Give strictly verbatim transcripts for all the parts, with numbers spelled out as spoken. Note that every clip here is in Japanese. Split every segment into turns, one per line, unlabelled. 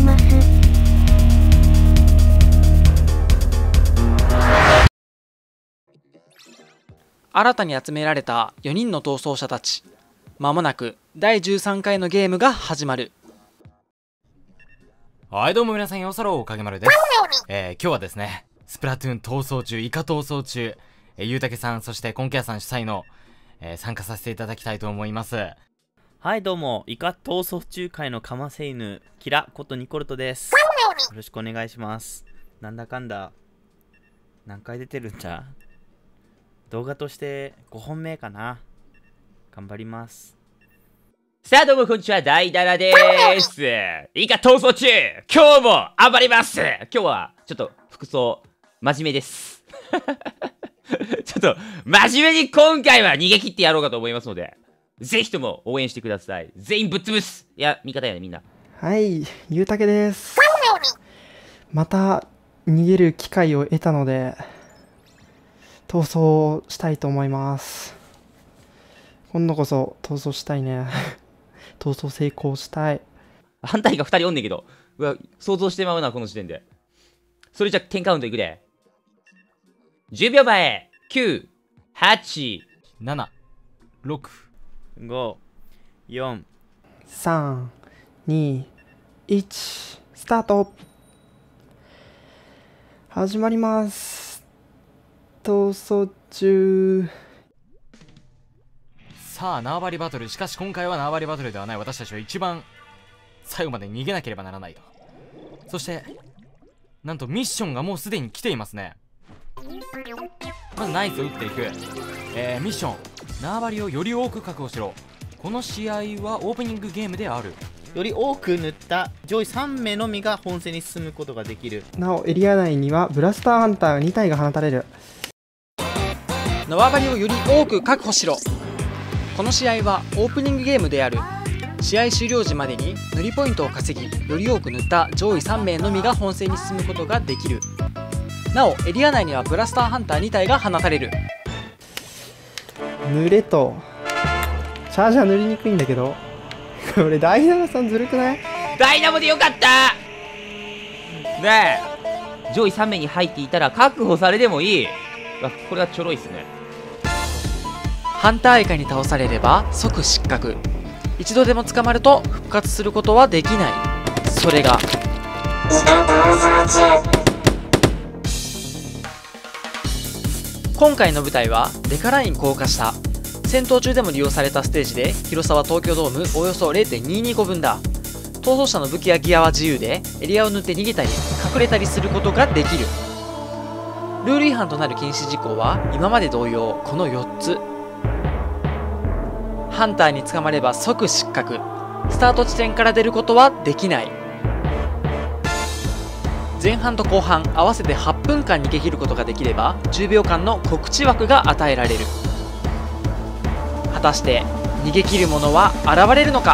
ます。
新たに集められたよにんの逃走者たち。まもなくだいじゅうさんかいのゲームが始まる。
はいどうも皆さん、よそろ影丸です。えー、今日はですね、スプラトゥーン逃走中、イカ逃走中、えー、ゆうたけさん、そしてコンケアさん主催の、えー、参加させていただきたいと思います。
はいどうも、イカ逃走中会のカマセイヌ、キラことニコルトです。よろしくお願いします。なんだかんだ、何回出てるんだ？動画としてごほんめかな。頑張ります。
さあどうもこんにちは、ダイダラでーす。イカ逃走中、今日も暴れます。今日はちょっと服装真面目ですちょっと真面目に今回は逃げ切ってやろうかと思いますので、ぜひとも応援してください。全員ぶっ潰す。いや味方やねみんな。
はい、ゆうたけです。また逃げる機会を得たので逃走したいと思います。今度こそ逃走したいね逃走成功したい。
反対がふたりおんねんけど、うわ想像してまうなこの時点で。それじゃテンカウントいくで。じゅうびょうまえ、きゅう、はち、
なな、ろく、
ご、よん、
さん、に、いち、スタート。始まります。逃走中。
さあ縄張りバトル。しかし今回は縄張りバトルではない。私たちは一番最後まで逃げなければならないと。そしてなんとミッションがもうすでに来ていますね。まずナイスを打っていく、えー、ミッション、縄張りをより多く確保しろ。この試合はオープニングゲームである。
より多く塗った上位さんめいのみが本戦に進むことができる。
なおエリア内にはブラスターハンターにたいが放たれる。
縄張りをより多く確保しろ。この試合はオープニングゲームである。試合終了時までに塗りポイントを稼ぎ、より多く塗った上位さんめいのみが本戦に進むことができる。なおエリア内にはブラスターハンターにたいが放たれる。
塗れとチャージャー塗りにくいんだけどこれダイナマさんずるくない？
ダイナモでよかった。ねえ、上位さんめいに入っていたら確保されでもいい。あ、これはちょろいっすね。
ハンターイカに倒されれば即失格。一度でも捕まると復活することはできない。それが今回の舞台はデカライン高架下。戦闘中でも利用されたステージで、広さは東京ドームおよそ れいてんににご 分だ。逃走者の武器やギアは自由で、エリアを塗って逃げたり隠れたりすることができる。ルール違反となる禁止事項は今まで同様このよっつ。ハンターに捕まれば即失格。スタート地点から出ることはできない。前半と後半合わせてはっぷんかん逃げ切ることができればじゅうびょうかんの告知枠が与えられる。果たして逃げ切る者は現れるのか。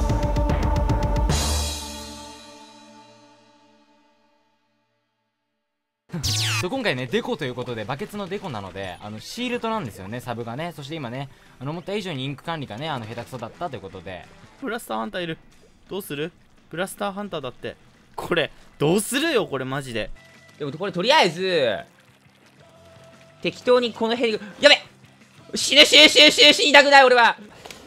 今回ねデコということで、バケツのデコなのであのシールドなんですよね、サブがね。そして今ね、あの思った以上にインク管理がねあの下手くそだったということで。
ブラスターハンターいる。どうする？ブラスターハンターだって。これどうするよこれマジで。
でもこれとりあえず適当にこの辺、やべ、死ぬ死ぬ死ぬ死ぬ死にたくない俺は。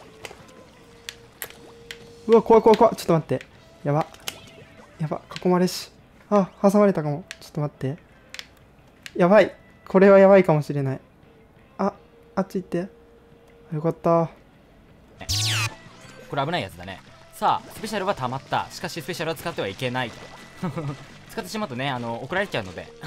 うわ怖い怖い怖い。ちょっと待って、やばやば、囲まれし、あ挟まれたかも。ちょっと待って、やばい、これはやばいかもしれない。ああっち行って。よかった。
これ危ないやつだね。さあスペシャルはたまった。しかしスペシャルは使ってはいけない使ってしまうとねあの怒られちゃうので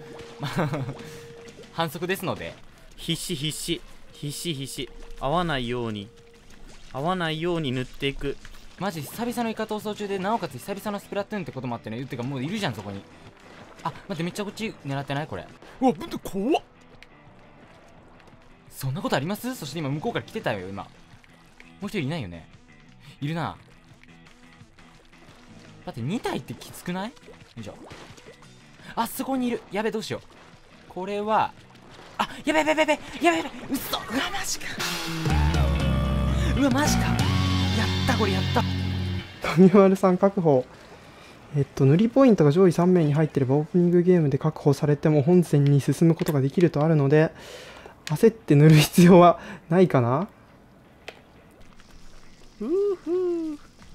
反則ですので、
必死必死必死必死合わないように合わないように塗っていく。
マジ久々のイカ逃走中で、なおかつ久々のスプラトゥーンってこともあってね。ってかもういるじゃんそこに。あ待って、めっちゃこっち狙ってないこれ。うわぶ怖っ。そんなことあります？そして今向こうから来てたよ今。もう一人いないよね。いるな。だってにたいってきつくない？よいしょ。あそこにいる。やべどうしよう。これはあやべやべやべやべやべやべ、うっそ。うわマジか。うわマジか。やったこれやった。
神丸さん確保。 えっと、塗りポイントが上位さん名に入っていればオープニングゲームで確保されても本戦に進むことができるとあるので、焦って塗る必要はないかな。
うーふー。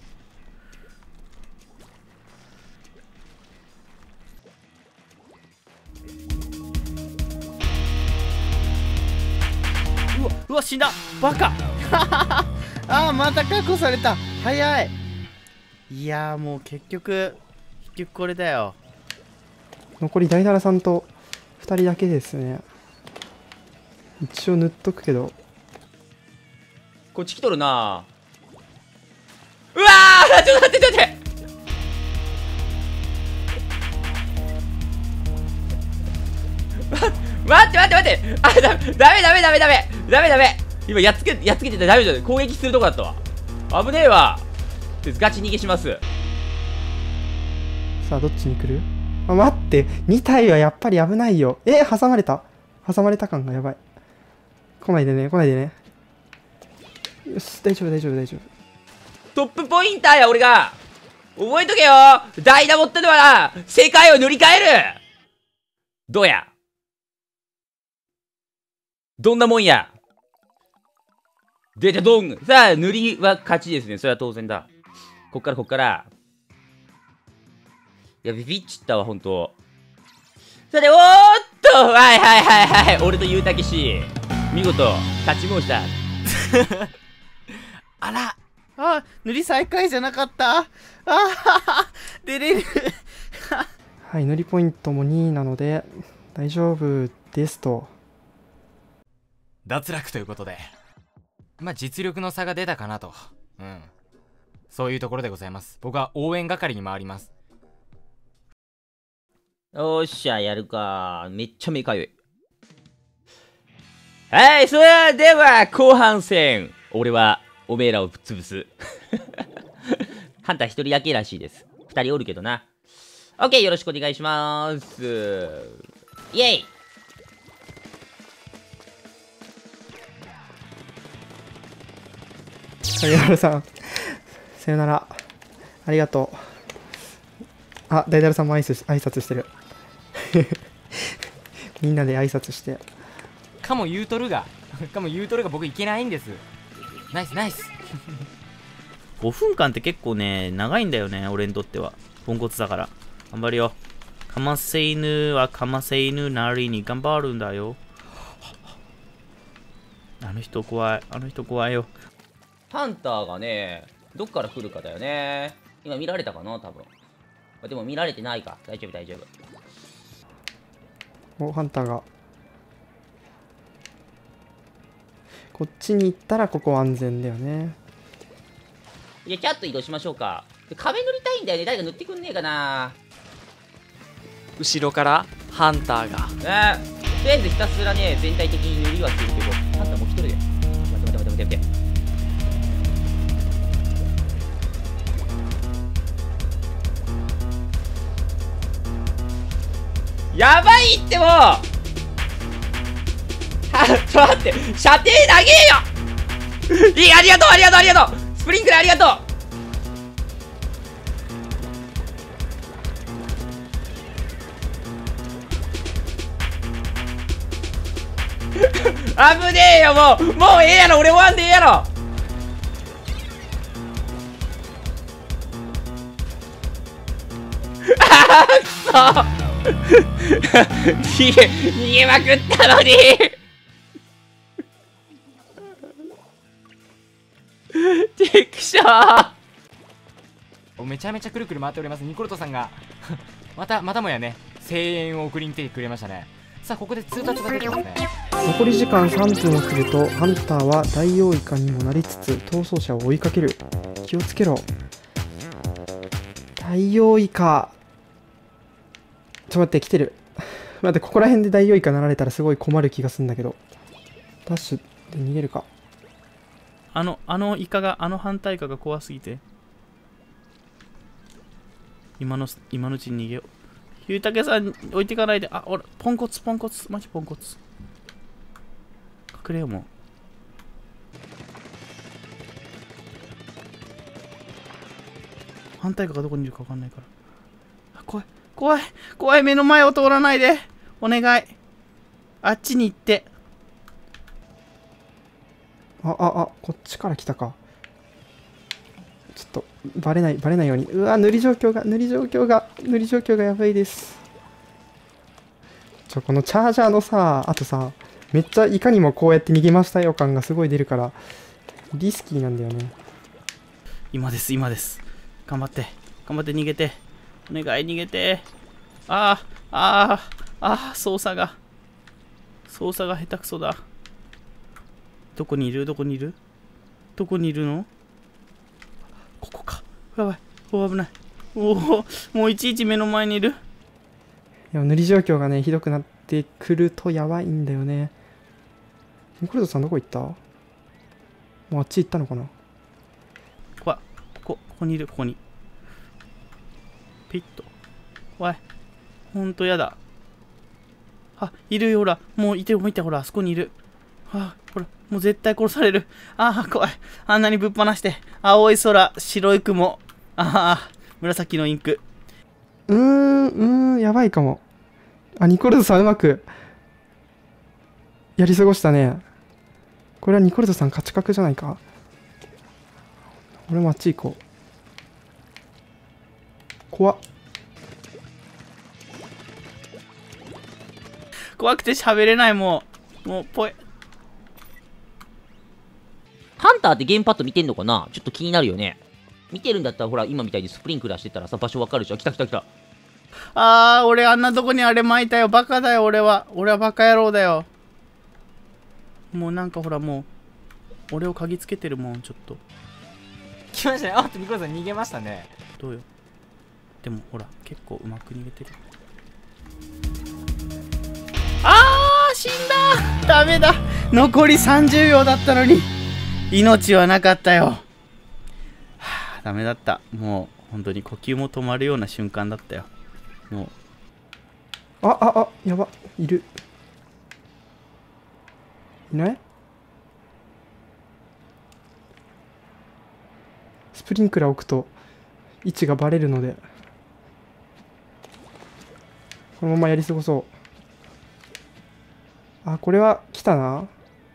うわ、うわ、死んだバカあー、また確保された。早い。いやー、もう結局結局これだよ。
残り大だらさんとふたりだけですね。一応塗っとくけど。
こっち来とるな。うわー、ちょっと待ってちょっと待って待って待って待ってあ、だダメダメダメダメダメダメダメ今やっつけやっつけてたらダメだよ。攻撃するとこだったわ。危ねえわ。ガチ逃げします。
さあ、どっちに来る？あ、待って、に体はやっぱり危ないよ。え、挟まれた挟まれた感がやばい。来ないでね、来ないでね。よし、大丈夫大丈夫大丈夫。
トップポインターや俺が。覚えとけよ。代打持ってるわな。世界を塗り替える。どうやどんなもんや。でじゃドン。さあ塗りは勝ちですね。それは当然だ。こっからこっから。いやビビっちったわほんと。さておーっとはいはいはいはい。俺とゆうたけし見事勝ち申した
あら、
あ、塗り再開じゃなかった。ああ、出れる
はい、塗りポイントもにいなので大丈夫ですと。
脱落ということで、まあ実力の差が出たかなと。うん、そういうところでございます。僕は応援係に回ります。
よっしゃやるか。めっちゃ目かゆい。はい、それでは後半戦俺はおめえらを潰すハンター一人だけらしいです。二人おるけどな。オッケー、よろしくお願いします。イエイ。
はい、ヤルさんさよなら、ありがとう。あ、大だるさんも挨拶挨拶してるみんなで挨拶して。
かも言うとるがかも言うとるが僕いけないんです。ナイスナイス
ごふんかんって結構ね長いんだよね、俺にとっては。ポンコツだから頑張るよ。かませ犬はかませ犬なりに頑張るんだよ。あの人怖い、あの人怖いよ。
ハンターがねどっから来るかだよね。今見られたかな多分。でも見られてないか。大丈夫大丈夫。
お、ハンターがこっちに行ったらここ安全だよね。
いやキャット移動しましょうか。で壁塗りたいんだよね。誰か塗ってくんねえかな。
後ろからハンターが。
ねとりあえずひたすらね全体的に塗りはするけど、ハンターもう一人で。待って待って待って待って待って。やばいってもうはちょっと待って、射程長えよいい、ありがとうありがとうありがとう。スプリンクラーありがとう。危ねえよ。もうもうええやろ。俺終わんでええやろ。あーくそ逃げ逃げまくったのにチクショー。
めちゃめちゃくるくる回っております。ニコルトさんがまたまたもやね声援を送りに来てくれましたね。さあここで通達が出てますね。
残り時間さんぷんを切るとハンターは大王イカにもなりつつ逃走者を追いかける。気をつけろ。大王イカ、ちょっと待って、来てる待って、ここら辺で大王イカなられたらすごい困る気がするんだけど、ダッシュで逃げるか。
あのあのイカが、あの反対イカが怖すぎて今の今のうちに逃げよう。ゆうたけさん置いていかないで。あ、俺ポンコツポンコツマジポンコツ。隠れよう。もう反対側がどこにいるか分かんないから怖い怖い怖い、目の前を通らないでお願い。あっちに行って。
あああ、こっちから来たか。ちょっとバレないバレないように。うわ、塗り状況が塗り状況が塗り状況がやばいです。ちょこのチャージャーのさ、あとさ、めっちゃいかにもこうやって逃げましたよ感がすごい出るからリスキーなんだよね。
今です今です。頑張って頑張って逃げて、お願い逃げて。ああああああ、操作が操作が下手くそだ。どこにいるどこにいるどこにいるの？ここか。やばい。お、危ない。おお、もういちいち目の前にいる。
いや、塗り状況がねひどくなってくるとやばいんだよね。ニコルトさんどこ行った？もうあっち行ったのかな。
わ、ここ、ここにいる、ここに。ピッと。わい。ほんとやだ。あ、いるよ、ほら。もういて、もういて、ほら、あそこにいる。あ、ほら、もう絶対殺される。ああ、怖い。あんなにぶっ放して。青い空、白い雲。ああ、紫のインク。
うーん、うーん、やばいかも。あ、ニコルトさんうまくやり過ごしたね。これはニコルトさん勝ち確じゃないか。俺もあっち行こう。怖っ。
怖くて喋れない、もう。もう、ぽい。
ハンターってゲームパッド見てんのかな？ちょっと気になるよね。見てるんだったらほら今みたいにスプリンクラーしてたらさ場所わかるでしょ。来た来た来た。
あー、俺あんなとこにあれ巻いたよ。バカだよ、俺は。俺はバカ野郎だよ。もうなんかほらもう、俺を嗅ぎつけてるもん、ちょっと。
来ましたね。あっとニコルさん逃げましたね。
どうよ。でもほら、結構うまく逃げてる。あー、死んだ。ダメだ。残りさんじゅうびょうだったのに、命はなかったよ。はあ、ダメだった。もう、本当に呼吸も止まるような瞬間だったよ。も
あ、あ、あ、やば。いる。いない？スプリンクラー置くと位置がバレるので、このままやり過ごそう。あ、これは来たな。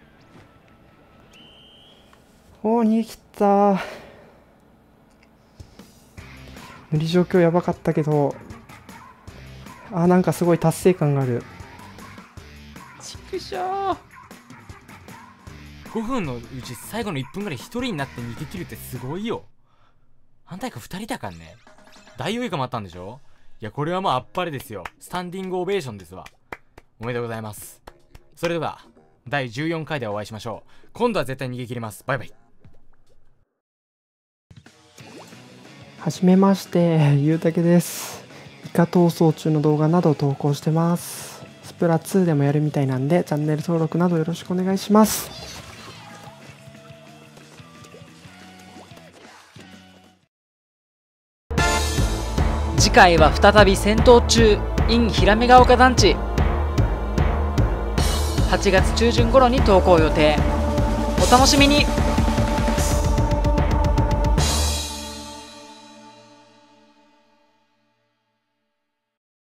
おお、逃げ切った。塗り状況やばかったけど、あ、なんかすごい達成感がある。
ちくしょう。ごふんのうち最後のいっぷんぐらいひとりになって逃げ切るってすごいよ。反対かふたりだからね。大王以下もあったんでしょ。いや、これはもうあっぱれですよ。スタンディングオベーションですわ。おめでとうございます。それではだいじゅうよんかいでお会いしましょう。今度は絶対逃げ切ります。バイバイ。
はじめまして、ゆうたけです。イカ逃走中の動画などを投稿してます。スプラツーでもやるみたいなんで、チャンネル登録などよろしくお願いします。
次回は再び戦闘中 in ひらめが丘団地。はちがつ中旬頃に投稿予定。お楽しみに。